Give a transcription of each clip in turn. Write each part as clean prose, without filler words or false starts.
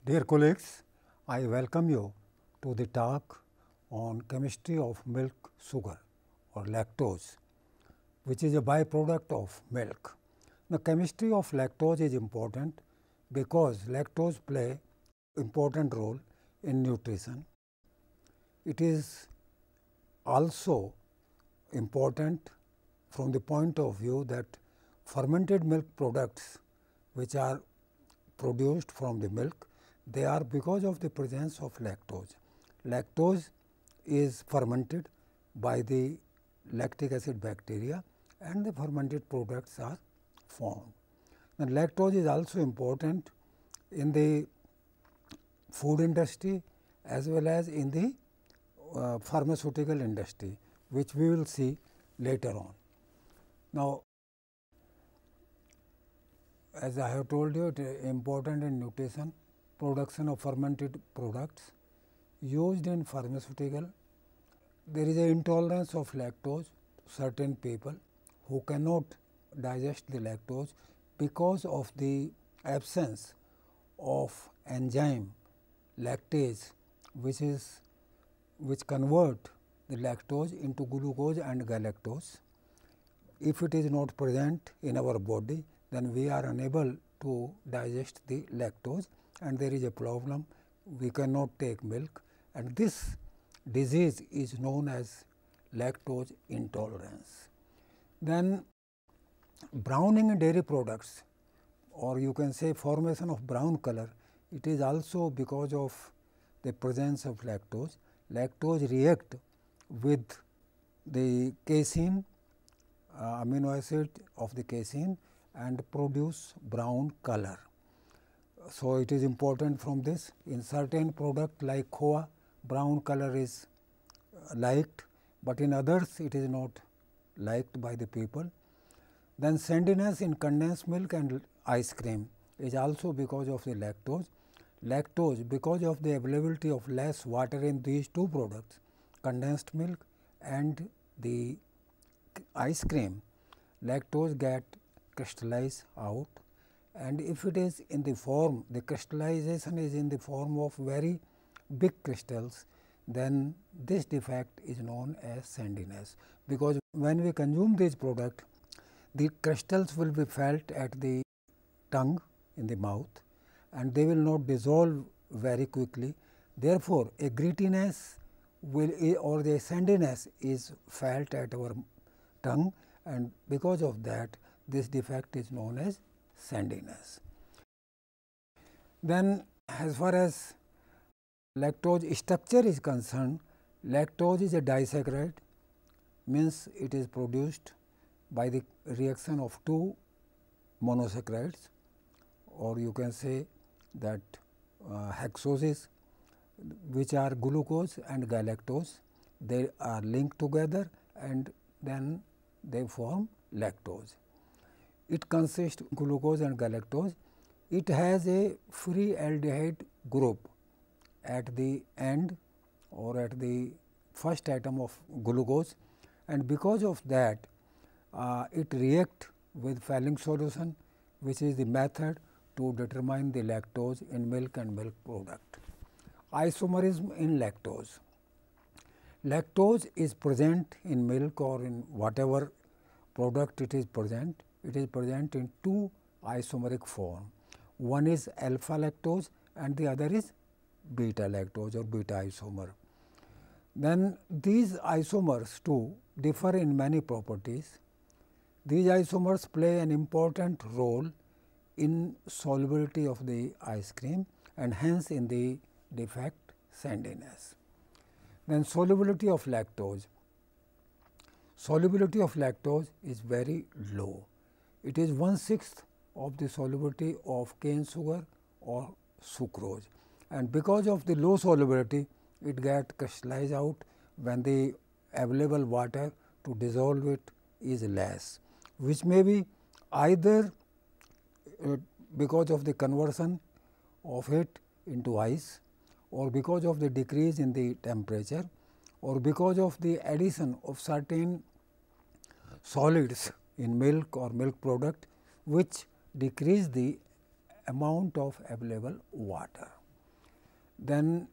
Dear colleagues, I welcome you to the talk on chemistry of milk sugar or lactose, which is a byproduct of milk. The chemistry of lactose is important because lactose play important role in nutrition. It is also important from the point of view that fermented milk products which are produced from the milk, they are because of the presence of lactose. Lactose is fermented by the lactic acid bacteria and the fermented products are formed. Now, lactose is also important in the food industry as well as in the pharmaceutical industry, which we will see later on. Now, as I have told you, it is important in nutrition. Production of fermented products used in pharmaceutical. There is an intolerance of lactose to certain people who cannot digest the lactose because of the absence of enzyme lactase, which convert the lactose into glucose and galactose. If it is not present in our body, then we are unable to digest the lactose and there is a problem, we cannot take milk, and this disease is known as lactose intolerance. Then browning in dairy products, or you can say formation of brown color, it is also because of the presence of lactose. Lactose react with the casein, amino acid of the casein, and produce brown color. So, it is important from this. In certain product like khoa, brown color is liked, but in others it is not liked by the people. Then sandiness in condensed milk and ice cream is also because of the lactose. Lactose, because of the availability of less water in these two products, condensed milk and the ice cream, lactose get crystallized out, and if it is in the form, the crystallization is in the form of very big crystals, then this defect is known as sandiness, because when we consume this product, the crystals will be felt at the tongue in the mouth and they will not dissolve very quickly. Therefore, a grittiness will or the sandiness is felt at our tongue, and because of that this defect is known as sandiness. Then as far as lactose structure is concerned, lactose is a disaccharide, means it is produced by the reaction of two monosaccharides, or you can say that hexoses, which are glucose and galactose. They are linked together and then they form lactose. It consists of glucose and galactose. It has a free aldehyde group at the end or at the first atom of glucose, and because of that it react with Fehling solution, which is the method to determine the lactose in milk and milk product. Isomerism in lactose. Lactose is present in milk or in whatever product it is present. It is present in two isomeric form. One is alpha lactose and the other is beta lactose or beta isomer. Then these isomers too differ in many properties. These isomers play an important role in solubility of the ice cream and hence in the defect sandiness. Then solubility of lactose. Solubility of lactose is very low. It is 1/6 of the solubility of cane sugar or sucrose, and because of the low solubility it gets crystallized out when the available water to dissolve it is less, which may be either because of the conversion of it into ice, or because of the decrease in the temperature, or because of the addition of certain solids in milk or milk product, which decrease the amount of available water. then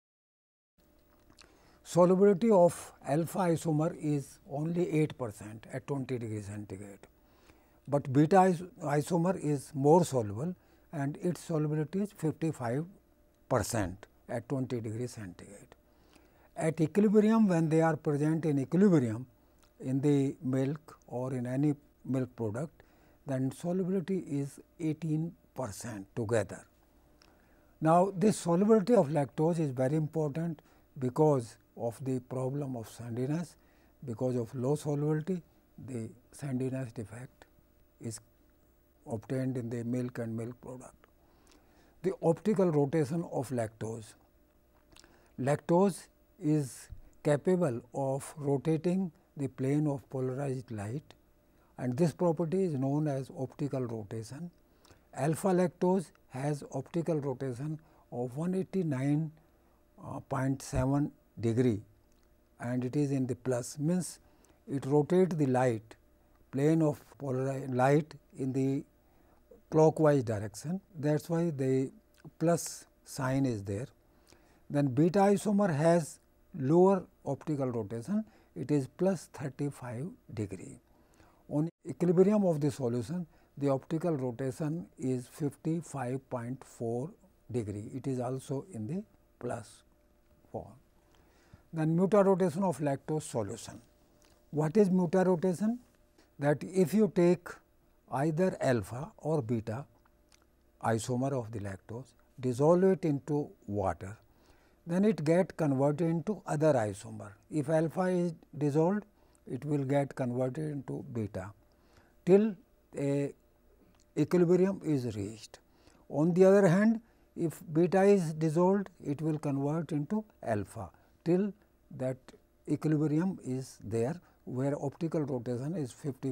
solubility of alpha isomer is only 8% at 20 degree centigrade, but beta isomer is more soluble and its solubility is 55% at 20 degree centigrade. At equilibrium, when they are present in equilibrium in the milk or in any milk product, then solubility is 18% together. Now, this solubility of lactose is very important because of the problem of sandiness. Because of low solubility, the sandiness defect is obtained in the milk and milk product. The optical rotation of lactose. Lactose is capable of rotating the plane of polarized light, and this property is known as optical rotation. Alpha lactose has optical rotation of 189.7 degree, and it is in the plus, means it rotates the light plane of polarized light in the clockwise direction. That is why the plus sign is there. Then beta isomer has lower optical rotation, it is plus 35 degree. On equilibrium of the solution, the optical rotation is 55.4 degree, it is also in the plus form. Then mutarotation of lactose solution. What is mutarotation? That if you take either alpha or beta isomer of the lactose, dissolve it into water, then it get converted into other isomer. If alpha is dissolved, it will get converted into beta till a equilibrium is reached. On the other hand, if beta is dissolved, it will convert into alpha till that equilibrium is there, where optical rotation is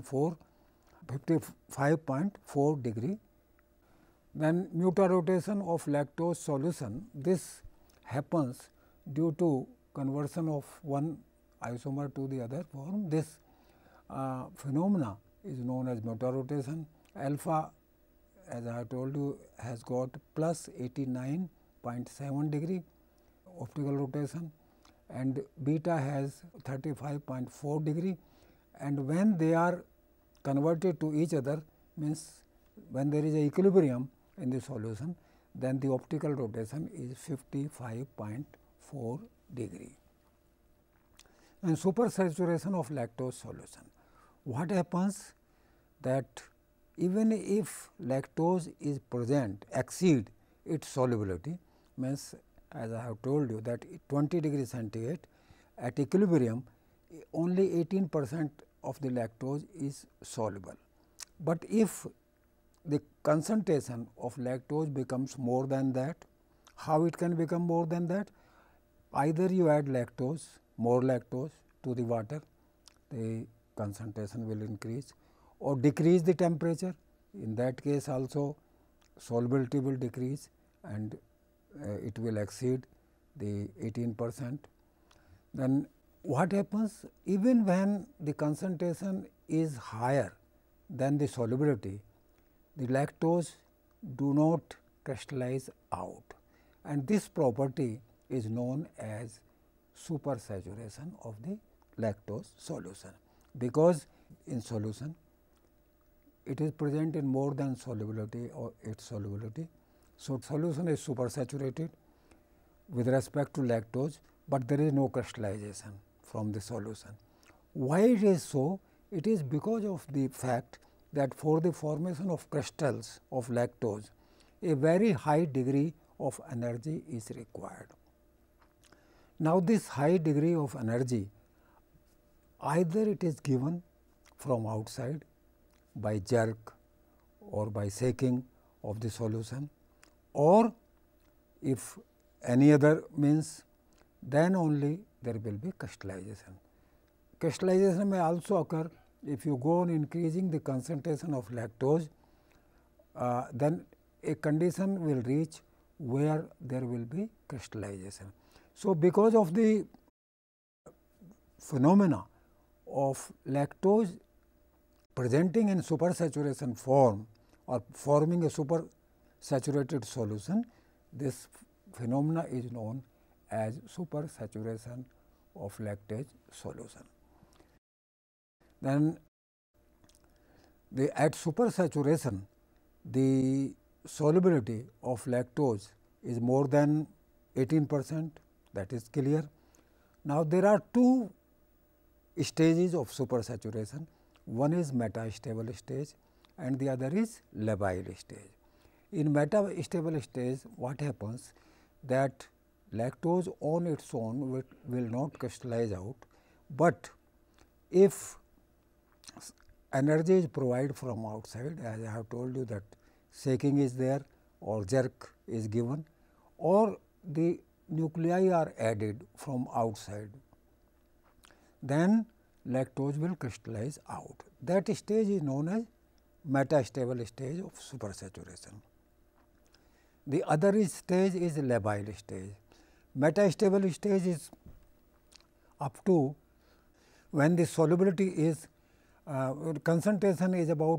55.4 degree. Then mutarotation of lactose solution, this happens due to conversion of one isomer to the other form. This phenomena is known as mutarotation. Alpha, as I have told you, has got plus 89.7 degree optical rotation, and beta has 35.4 degree, and when they are converted to each other, means when there is a equilibrium in the solution, then the optical rotation is 55.4 degree. And supersaturation of lactose solution. What happens that even if lactose is present exceed its solubility, means as I have told you that 20 degree centigrade at equilibrium only 18% of the lactose is soluble. But if the concentration of lactose becomes more than that, how it can become more than that? Either you add lactose, more lactose to the water, the concentration will increase, or decrease the temperature. In that case also solubility will decrease and it will exceed the 18%. Then what happens? Even when the concentration is higher than the solubility, the lactose do not crystallize out, and this property is known as supersaturation of the lactose solution, because in solution it is present in more than solubility or its solubility. So, solution is supersaturated with respect to lactose, but there is no crystallization from the solution. Why it is so? It is because of the fact that for the formation of crystals of lactose, a very high degree of energy is required. Now, this high degree of energy, either it is given from outside by jerk or by shaking of the solution, or if any other means, then only there will be crystallization. Crystallization may also occur if you go on increasing the concentration of lactose, then a condition will reach where there will be crystallization. So, because of the phenomena of lactose presenting in supersaturation form or forming a supersaturated solution, this phenomena is known as supersaturation of lactase solution. Then at supersaturation, the solubility of lactose is more than 18%, that is clear. Now, there are two stages of supersaturation, one is metastable stage and the other is labile stage. In metastable stage, what happens that lactose on its own will not crystallize out, but if energy is provided from outside, as I have told you that shaking is there or jerk is given, or the nuclei are added from outside, then lactose will crystallize out. That stage is known as metastable stage of supersaturation. The other stage is labile stage. Metastable stage is up to when the solubility is concentration is about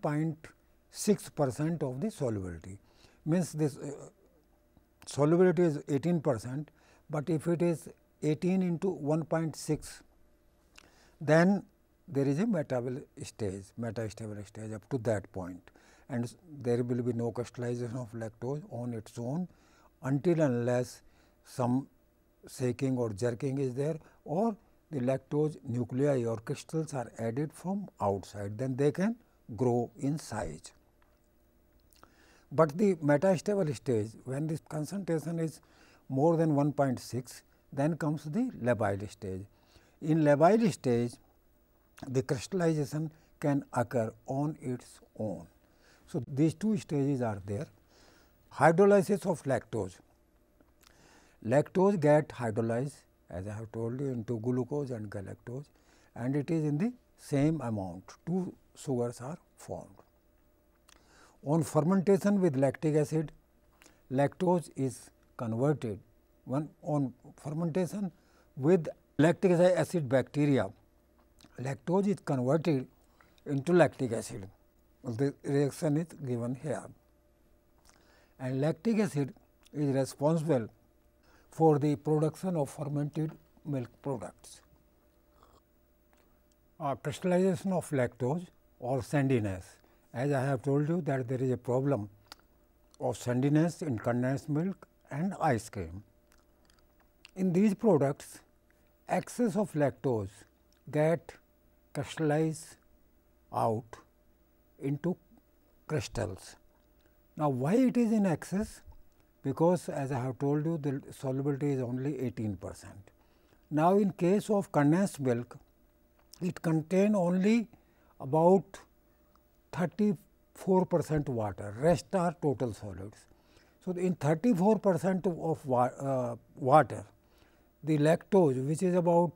1.6% of the solubility, means this solubility is 18%, but if it is 18 into 1.6, then there is a metastable stage up to that point, and there will be no crystallization of lactose on its own until unless some shaking or jerking is there, or the lactose nuclei or crystals are added from outside, then they can grow in size. But the metastable stage, when this concentration is more than 1.6, then comes the labile stage. In labile stage, the crystallization can occur on its own. So, these two stages are there. Hydrolysis of lactose. Lactose get hydrolyzed, as I have told you, into glucose and galactose, and it is in the same amount, two sugars are formed. On fermentation with lactic acid, lactose is converted. On fermentation with lactic acid bacteria, lactose is converted into lactic acid. The reaction is given here, and lactic acid is responsible for the production of fermented milk products. Crystallization of lactose or sandiness. As I have told you that there is a problem of sandiness in condensed milk and ice cream. In these products, excess of lactose get crystallized out into crystals. Now, why it is in excess? Because as I have told you, the solubility is only 18%. Now, in case of condensed milk, it contain only about 34% water, rest are total solids. So, in 34% of water, the lactose, which is about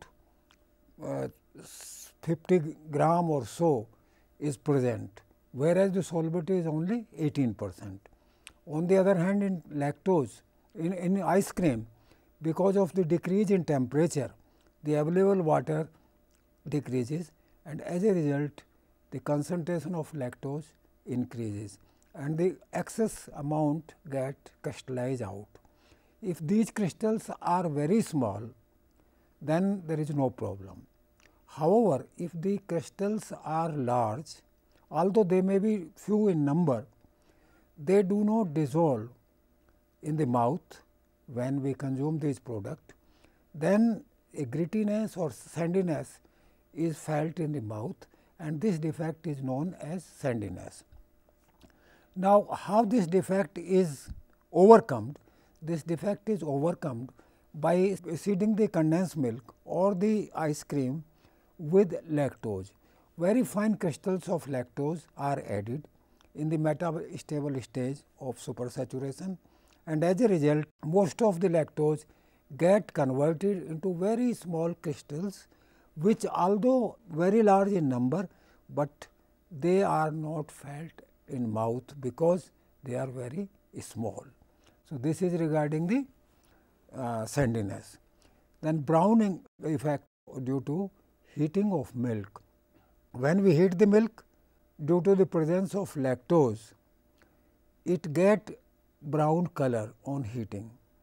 50 gram or so, is present, whereas the solubility is only 18%. On the other hand, in lactose, in ice cream, because of the decrease in temperature, the available water decreases, and as a result, the concentration of lactose increases and the excess amount get crystallized out. If these crystals are very small, then there is no problem. However, if the crystals are large, although they may be few in number, they do not dissolve in the mouth when we consume this product, then a grittiness or sandiness is felt in the mouth, and this defect is known as sandiness. Now, how this defect is overcome? This defect is overcome by seeding the condensed milk or the ice cream with lactose. Very fine crystals of lactose are added in the metastable stage of supersaturation, and as a result, most of the lactose get converted into very small crystals, which although very large in number, but they are not felt in mouth because they are very small. So, this is regarding the sandiness. Then browning effect due to heating of milk. When we heat the milk, due to the presence of lactose, it get brown color on heating.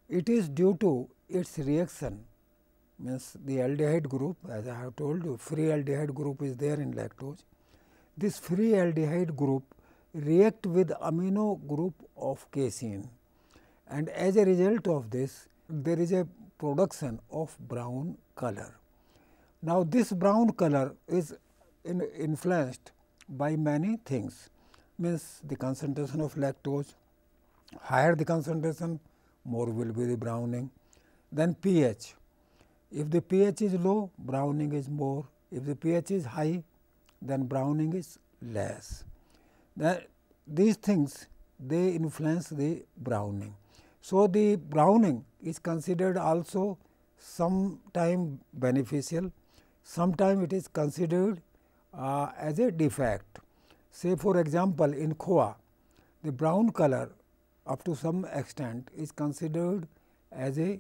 It is due to its reaction, means the aldehyde group, as I have told you, free aldehyde group is there in lactose. This free aldehyde group react with amino group of casein, and as a result of this there is a production of brown color. Now, this brown color is influenced by many things, means the concentration of lactose, higher the concentration, more will be the browning. Then pH, if the pH is low, browning is more, if the pH is high, then browning is less. These things they influence the browning. So, the browning is considered also sometime beneficial, sometime it is considered as a defect. Say for example, in Khoa, the brown color up to some extent is considered as a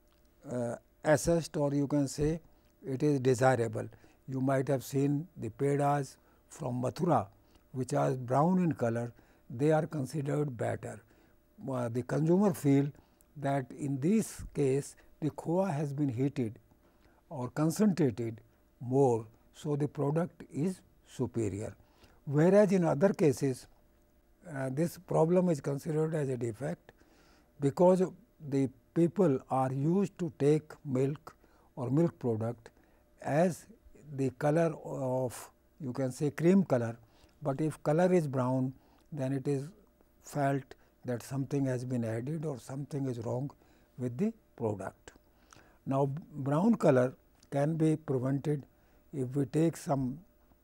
assessed, or you can say it is desirable. You might have seen the pedas from Mathura which are brown in color, they are considered better. The consumer feel that in this case the Khoa has been heated or concentrated more, so the product is superior. Whereas, in other cases this problem is considered as a defect, because the people are used to take milk or milk product as the color of, you can say, cream color, but if color is brown, then it is felt that something has been added or something is wrong with the product. Now, brown color can be prevented if we take some,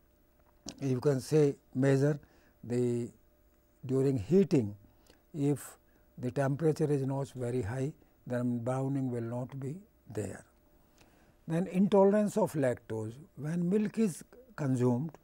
you can say, measure the during heating. If the temperature is not very high, then browning will not be there. Then intolerance of lactose. When milk is consumed,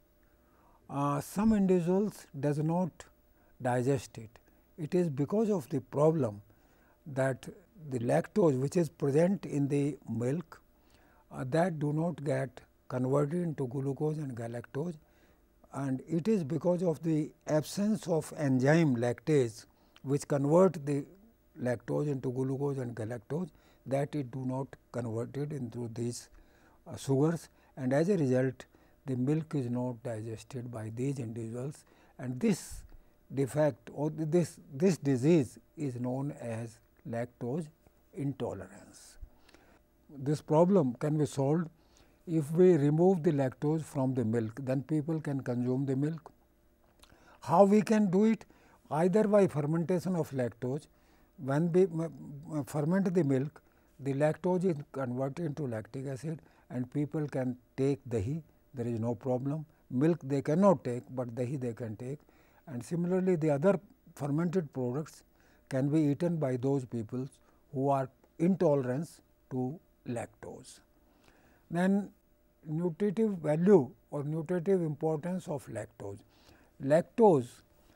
some individuals does not digest it. It is because of the problem that the lactose which is present in the milk that do not get converted into glucose and galactose, and it is because of the absence of enzyme lactase which convert the lactose into glucose and galactose, that it do not converted into these sugars, and as a result the milk is not digested by these individuals, and this defect or this disease is known as lactose intolerance. This problem can be solved if we remove the lactose from the milk, then people can consume the milk. How we can do it? Either by fermentation of lactose. When we ferment the milk, the lactose is converted into lactic acid and people can take dahi, there is no problem. Milk they cannot take, but dahi they can take, and similarly the other fermented products can be eaten by those people who are intolerant to lactose. Then nutritive value or nutritive importance of lactose. Lactose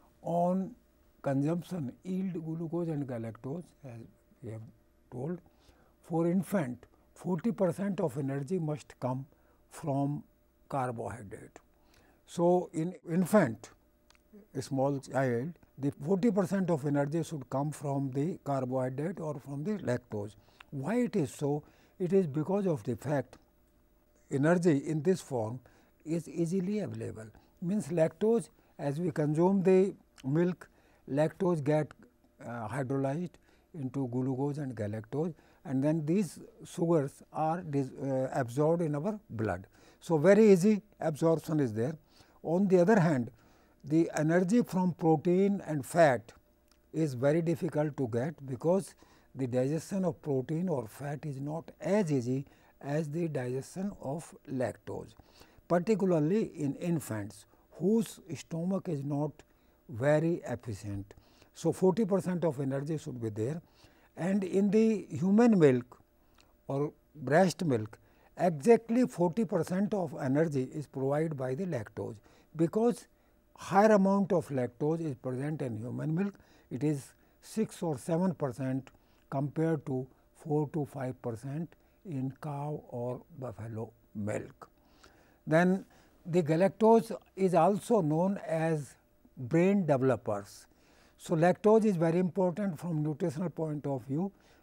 on consumption yield glucose and galactose, as we have told. For infant, 40% of energy must come from carbohydrate. So, in infant, a small child, the 40% of energy should come from the carbohydrate or from the lactose. Why it is so? It is because of the fact energy in this form is easily available. Means lactose, as we consume the milk, lactose get hydrolyzed into glucose and galactose, and then these sugars are absorbed in our blood. So, very easy absorption is there. On the other hand, the energy from protein and fat is very difficult to get, because the digestion of protein or fat is not as easy as the digestion of lactose, particularly in infants whose stomach is not very efficient. So, 40% of energy should be there, and in the human milk or breast milk exactly 40% of energy is provided by the lactose, because higher amount of lactose is present in human milk. It is 6 or 7% compared to 4 to 5% in cow or buffalo milk. Then the galactose is also known as brain developers. So, lactose is very important from nutritional point of view,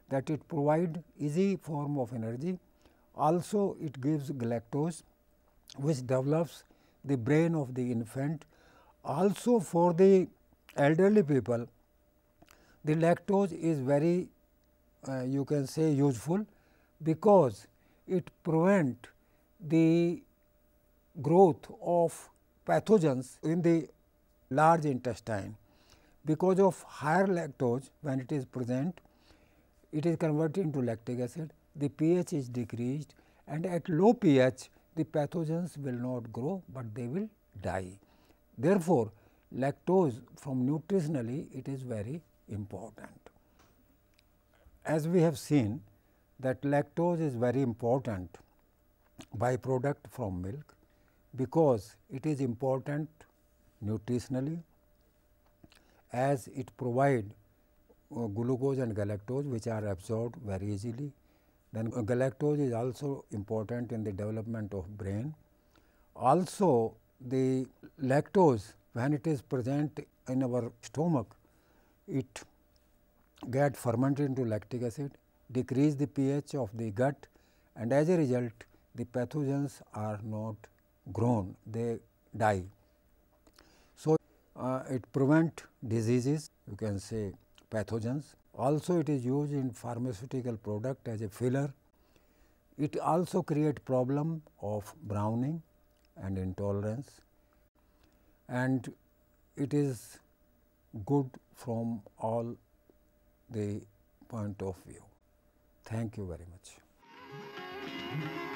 that it provides easy form of energy. Also it gives galactose which develops the brain of the infant. Also for the elderly people, the lactose is very you can say useful, because it prevent the growth of pathogens in the large intestine. Because of higher lactose, when it is present, it is converted into lactic acid, the pH is decreased, and at low pH the pathogens will not grow, but they will die. Therefore, lactose from nutritionally it is very important. As we have seen that lactose is very important byproduct from milk, because it is important nutritionally, as it provide glucose and galactose which are absorbed very easily. Then galactose is also important in the development of brain. Also the lactose, when it is present in our stomach, it get fermented into lactic acid, decrease the pH of the gut, and as a result the pathogens are not grown, they die. So, it prevent diseases, you can say pathogens. Also it is used in pharmaceutical product as a filler. It also create problem of browning and intolerance, and it is good from all the point of view. Thank you very much.